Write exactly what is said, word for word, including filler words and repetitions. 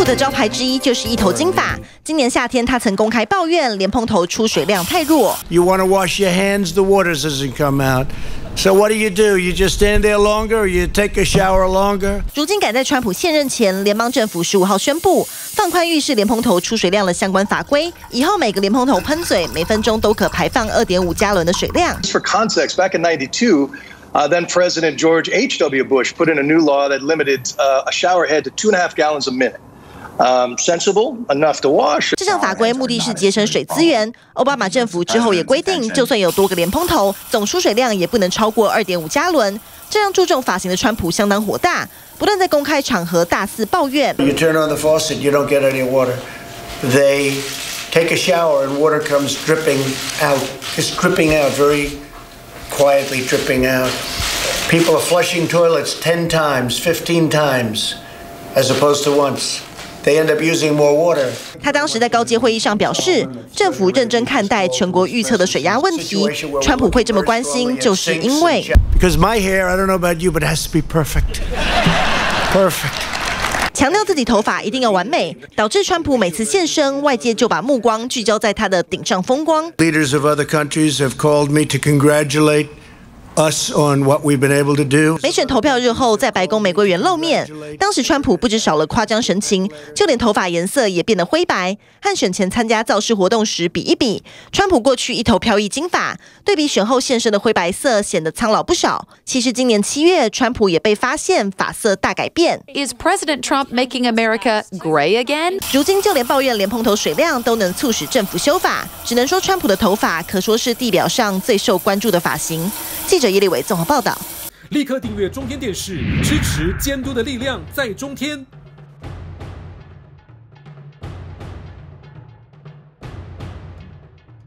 普的招牌之一就是一头金发。今年夏天，他曾公开抱怨莲蓬头出水量太弱。 You want to wash your hands, the water doesn't come out. So what do you do? You just stand there longer, or you take a shower longer? 如今赶在川普现任前，联邦政府十五号宣布放宽浴室莲蓬头出水量的相关法规，以后每个莲蓬头喷嘴每分钟都可排放二点五加仑的水量。 For context, back in ninety-two. Uh, then President George H W Bush put in a new law that limited uh, a shower head to two and a half gallons a minute. Um, sensible enough to wash. 这项法规目的是节省水资源。奥巴马政府之后也规定，就算有多个莲蓬头，总出水量也不能超过二点五加仑。这让注重发型的川普相当火大，不断在公开场合大肆抱怨。 You turn on the faucet, you don't get any water. They take a shower and water comes dripping out. It's dripping out very quietly, dripping out. People are flushing toilets ten times, fifteen times, as opposed to once. They end up using more water. 他当时在高阶会议上表示，政府认真看待全国预测的水压问题。川普会这么关心，就是因为 Because my hair, I don't know about you, but it has to be perfect. Perfect. 强调自己头发一定要完美，导致川普每次现身，外界就把目光聚焦在他的顶上风光。 Leaders of other countries have called me to congratulate us on what we've been able to do. 美选投票日后，在白宫玫瑰园露面，当时川普不止少了夸张神情，就连头发颜色也变得灰白，和选前参加造势活动时比一比。川普过去一头飘逸金发，对比选后现身的灰白色，显得苍老不少。其实今年七月，川普也被发现发色大改变。 Is President Trump making America gray again? 如今就连抱怨莲蓬头水量都能促使政府修法，只能说川普的头发可说是地表上最受关注的发型。记者叶立伟综合报道。 立刻订阅中天电视，支持监督的力量在中天。